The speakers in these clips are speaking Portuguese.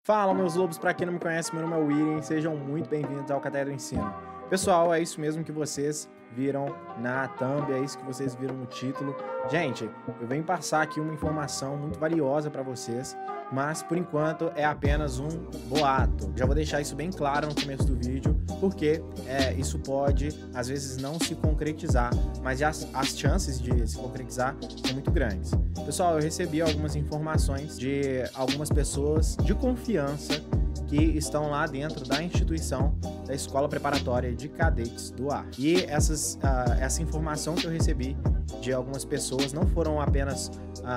Fala, meus lobos, pra quem não me conhece, meu nome é William, sejam muito bem-vindos ao Catedra do Ensino. Pessoal, é isso mesmo que vocês viram na thumb, é isso que vocês viram no título. Gente, eu venho passar aqui uma informação muito valiosa para vocês, mas por enquanto é apenas um boato. Já vou deixar isso bem claro no começo do vídeo, porque isso pode, às vezes, não se concretizar, mas as chances de se concretizar são muito grandes. Pessoal, eu recebi algumas informações de algumas pessoas de confiança que estão lá dentro da instituição da Escola Preparatória de Cadetes do Ar. E essa informação que eu recebi de algumas pessoas não foram apenas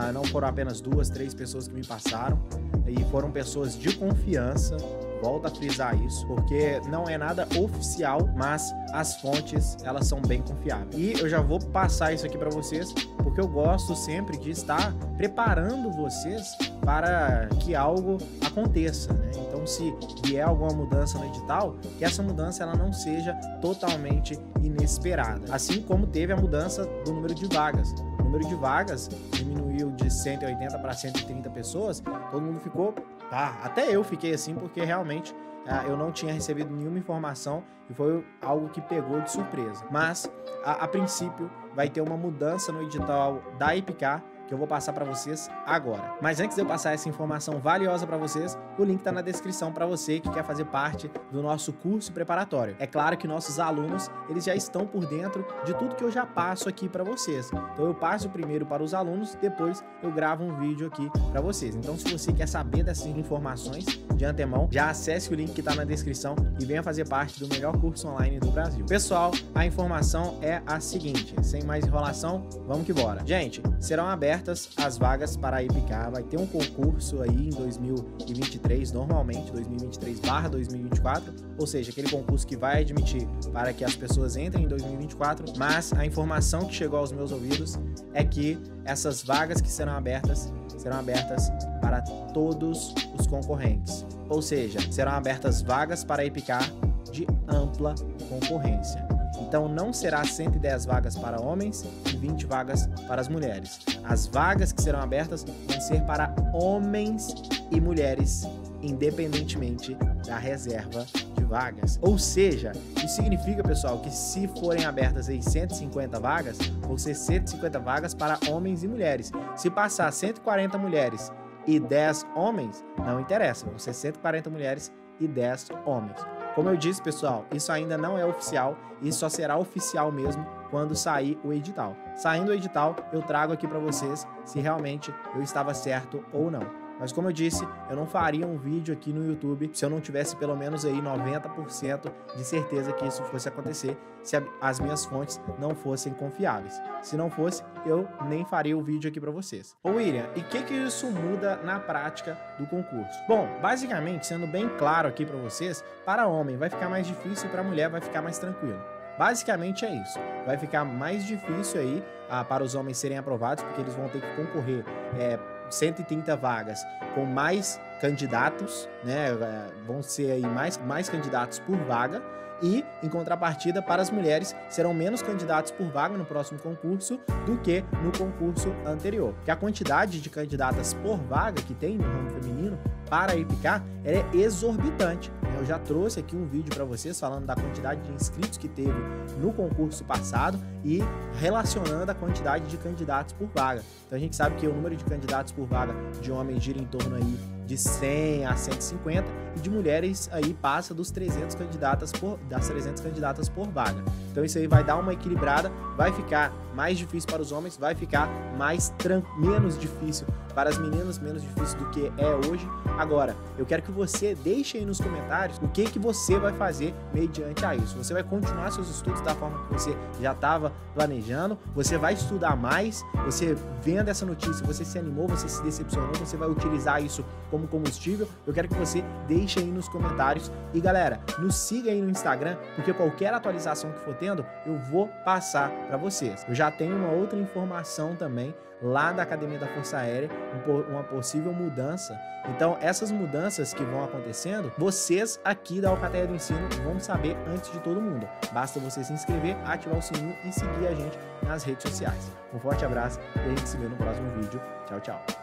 2, 3 pessoas que me passaram, e foram pessoas de confiança. Volto a frisar isso, porque não é nada oficial, mas as fontes, elas são bem confiáveis. E eu já vou passar isso aqui para vocês, porque eu gosto sempre de estar preparando vocês para que algo aconteça, né? Então, se vier alguma mudança no edital, que essa mudança ela não seja totalmente inesperada. Assim como teve a mudança do número de vagas. O número de vagas diminuiu de 180 para 130 pessoas, todo mundo ficou... até eu fiquei assim, porque realmente eu não tinha recebido nenhuma informação e foi algo que pegou de surpresa. Mas, a princípio, vai ter uma mudança no edital da EPICAR, que eu vou passar para vocês agora. Mas antes de eu passar essa informação valiosa para vocês, o link tá na descrição para você que quer fazer parte do nosso curso preparatório. É claro que nossos alunos, eles já estão por dentro de tudo que eu já passo aqui para vocês. Então eu passo primeiro para os alunos, depois eu gravo um vídeo aqui para vocês. Então se você quer saber dessas informações de antemão, já acesse o link que tá na descrição e venha fazer parte do melhor curso online do Brasil. Pessoal, a informação é a seguinte, sem mais enrolação, vamos que bora. Gente, serão abertas as vagas para a EPICAR, vai ter um concurso aí em 2023, normalmente 2023/2024, ou seja, aquele concurso que vai admitir para que as pessoas entrem em 2024, mas a informação que chegou aos meus ouvidos é que essas vagas que serão abertas para todos os concorrentes, ou seja, serão abertas vagas para a EPICAR de ampla concorrência. Então não será 110 vagas para homens e 20 vagas para as mulheres. As vagas que serão abertas vão ser para homens e mulheres, independentemente da reserva de vagas. Ou seja, isso significa, pessoal, que se forem abertas aí 150 vagas, vão ser 150 vagas para homens e mulheres. Se passar 140 mulheres e 10 homens, não interessa, vão ser 140 mulheres e 10 homens. Como eu disse, pessoal, isso ainda não é oficial, isso só será oficial mesmo quando sair o edital. Saindo o edital, eu trago aqui para vocês se realmente eu estava certo ou não. Mas como eu disse, eu não faria um vídeo aqui no YouTube se eu não tivesse pelo menos aí 90% de certeza que isso fosse acontecer, se as minhas fontes não fossem confiáveis. Se não fosse, eu nem faria o vídeo aqui para vocês. Ô William, e o que isso muda na prática do concurso? Bom, basicamente, sendo bem claro aqui para vocês, para homem vai ficar mais difícil e para mulher vai ficar mais tranquilo. Basicamente é isso. Vai ficar mais difícil aí para os homens serem aprovados, porque eles vão ter que concorrer 130 vagas com mais candidatos, né? Vão ser aí mais candidatos por vaga. E, em contrapartida, para as mulheres, serão menos candidatos por vaga no próximo concurso do que no concurso anterior. Porque a quantidade de candidatas por vaga que tem no ramo feminino para a EPICAR é exorbitante. Eu já trouxe aqui um vídeo para vocês falando da quantidade de inscritos que teve no concurso passado e relacionando a quantidade de candidatos por vaga. Então a gente sabe que o número de candidatos por vaga de homens gira em torno aí de 100 a 150 e de mulheres aí passa das 300 candidatas por vaga. Então isso aí vai dar uma equilibrada, vai ficar mais difícil para os homens, vai ficar menos difícil para as meninas, menos difícil do que é hoje. Agora, eu quero que você deixe aí nos comentários o que você vai fazer mediante a isso. Você vai continuar seus estudos da forma que você já estava planejando, você vai estudar mais, você vendo essa notícia, você se animou, você se decepcionou, você vai utilizar isso como combustível. Eu quero que você deixe aí nos comentários e galera, nos siga aí no Instagram, porque qualquer atualização que for tendo, eu vou passar para vocês. Eu já tenho uma outra informação também lá da Academia da Força Aérea, uma possível mudança. Então, essas mudanças que vão acontecendo, vocês aqui da Catedra do Ensino vão saber antes de todo mundo. Basta você se inscrever, ativar o sininho e seguir a gente nas redes sociais. Um forte abraço e a gente se vê no próximo vídeo. Tchau, tchau.